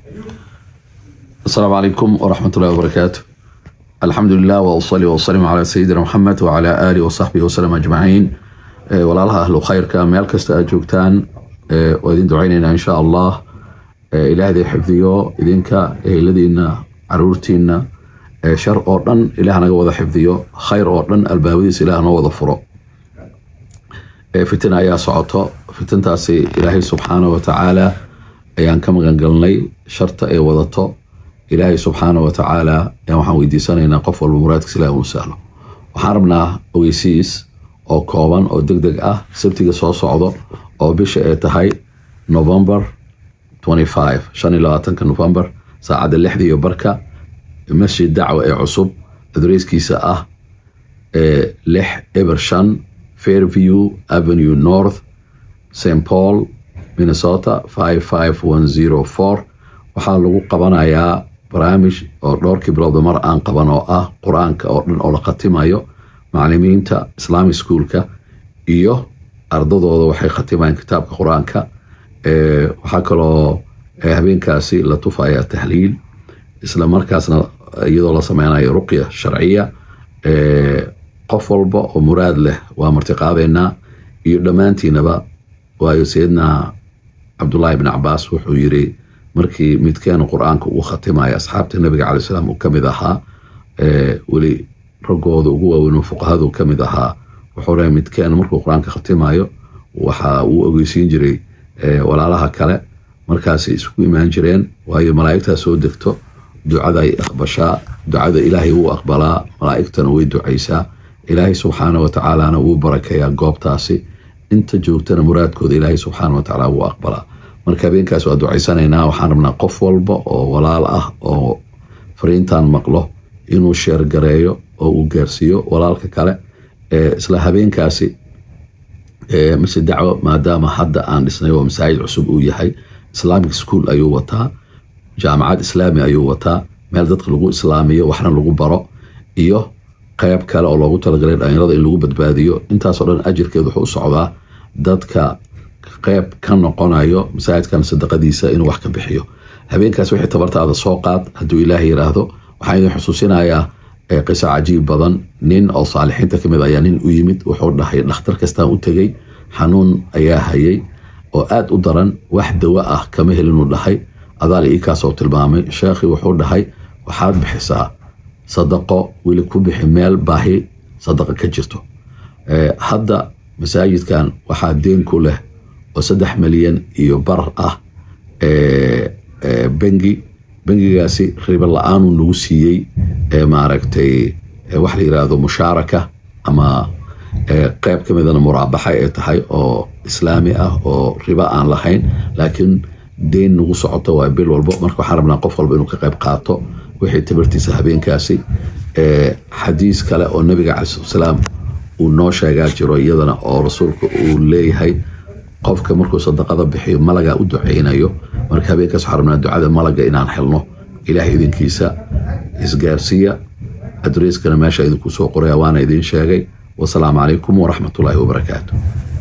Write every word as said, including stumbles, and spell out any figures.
السلام عليكم ورحمة الله وبركاته. الحمد لله وأصلي وأسلم على سيدنا محمد وعلى آله وصحبه وسلم أجمعين. walaalha ahlu khayrka meel kasta aad joogtaan waa idin ducaynayna insha Allah. Ilaahay xifdiyo idinka eheladiina caruurtiina shar oo dhan Ilaah naga wada xifdiyo, khayr oo dhan albaabadiisa Ilaah noo wada furo. Fitan ayaa socoto, fitantaasi Ilaahay subxaanahu wa ta'ala ayaan ka magan galnay sharta ay wadato. Ilaahay subxaanahu wa ta'ala ayaan waxaan weydiisanaynaa qof walba muraadkiisa Ilaahay uu sahlo. Waxaan rabnaa ogeysiis oo kooban oo degdeg ah sabtiga soo socdo oo bisha ay tahay November twenty-five shan iyo labaatanka November saacada lixda iyo barka masjid dacwa ee cusub adreyskiisa ah ee lix eber shan Fairview Avenue North, Saint Paul, Minnesota five five one zero four. waxaa lagu qabanayaa barnaamij oo dhowrkii bilood mar aan qaban oo ah quraanka oo dhan oo la khatimayo macallimiinta Islamic Schoolka iyo ardadooda waxay khatimayaan kitaabka quraanka. ee waxa kaloo habeenkaasi la tufayaa tahliil isla markaasna iyadoo la sameynayo ruqya sharciya. ee qof walba oo muraad leh waa martiqaadeena iyo dhamaantiinaba. waayo Sayyidina Abdullah ibn Abbas wuxuu yiri markii midkeen quraanka uu khatimayo asxaabta nabiga calayhi salaam uu kamid ahaa ee wali ragooda ugu waaweyn fuqahadu kamid ahaa wuxuu leeyahay midkeen markuu quraanka khatimayo waxa uu ogeysiin jiray walaalaha kale markaas isku imaan jireen waayo malaa'igta soo degto ducada ay aqbashaa, ducada Ilaahay uu aqbalaa, malaa'igtana way ducaysaa. Ilaahay subxaanahu wa ta'ala uu barakeeyaa goobtaasi inta joogtana muraadkooda Ilaahay subxaanahu wa ta'ala uu aqbalaa. marka habeenkaas waa ducaysanaynaa. waxaan rabnaa qof walba oo walaal ah oo fariintan maqlo inuu share gareeyo oo uu gaarsiiyo walaalka kale. ee isla habeenkaasi ee masjid dacwa maadaama hadda aan dhisnay oo masaajid cusub uu yahay, Islamic School ayuu wataa, jaamacad islaami ayuu wataa, meel dadka lagu islaamiyo waxna lagu baro iyo qayb kale oo loogu talagalay dhalinyarada in lagu badbaadiyo. intaas oo dhan ajirkeedu wuxuu u socdaa dadka qayb ka noqonayo masaajidkan sadaqadiisa inuu wax ka bixiyo. habeenkaas wixii tabartaada soo qaad hadduu Ilaahay yiraahdo. waxaan idin xusuusinayaa qiso cajiib badan. nin oo saalixiinta kamid ayaa nin u yimid wuxuu dhahay dhakhtar kastaan u tegay xanuun ayaa hayay oo aad u daran, wax dawo ah kama helin uu dhahay. adaal ii kaasoo tilmaamay sheekhi wuxuu dhahay waxaad bixisaa sadaqo, weli ku bixi meel baahi sadaqa ka jirto. hadda masaajidkan waxaa deen ku leh oo saddex milyan iyo bar ah ee bangi bangigaasi riba la'aan uu nagu siiyey ee maaragtay wax la yiraahdo mushaaraka ama qayb kamidana muraabaxa ay tahay oo islaami ah oo riba aan lahayn laakiin deen nagu socoto waa bil walba. marka waxaan rabnaa qof walba inuu ka qayb qaato wixii tabartiisa habeenkaasi. ee xadiis kale oo nabiga calayhi salaam uu noo sheegaa jiro iyadana oo rasuulku uu leeyahay qofka markuu sadaqada bixiyo malaga u duceynayo. marka habeenkaas waxaan rabnaa ducada malaga inaan helno. Ilaahay idinkiisa isgaarsiya. adreskana meesha idinku soo qoraya waana idin sheegay. wassalaamu calaykum waraxmatullaahi wabarakaatuh.